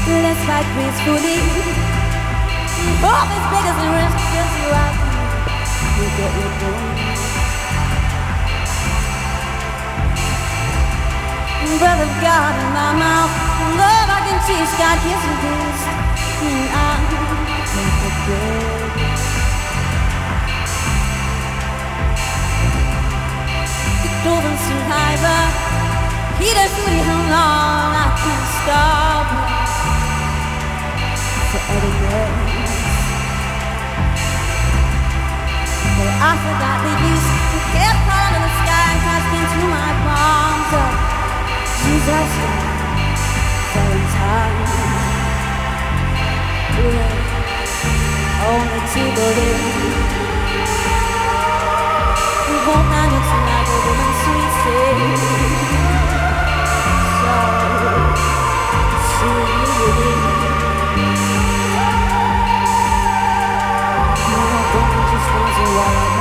Let's fight peacefully. Hope is bigger than risk. Just you out. You get your goal. Breath of God in my mouth. Love I can teach. God gives me this. And I can't forget. Dove survivor. He doesn't really how long I can stop forever years. But I forgot the use. You kept calling in the sky and crashed into my palms. Jesus, very tired. Only to believe. We won't land it tonight, but we're in sweet state. So, see you. Don't just want to walk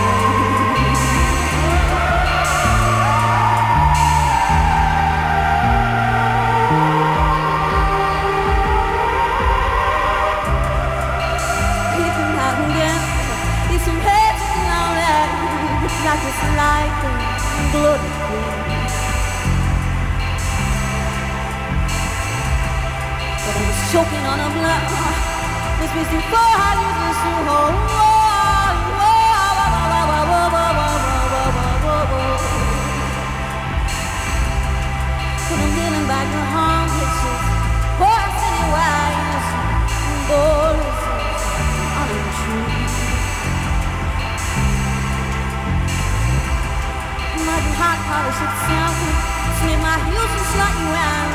like it's like a bloody queen. But I was choking on a blood. This was before I used this to hold. But I'm dealing back the harm pictures. Poor city wires, voices untrue. Hot polish itself, slip my heels and slot you out.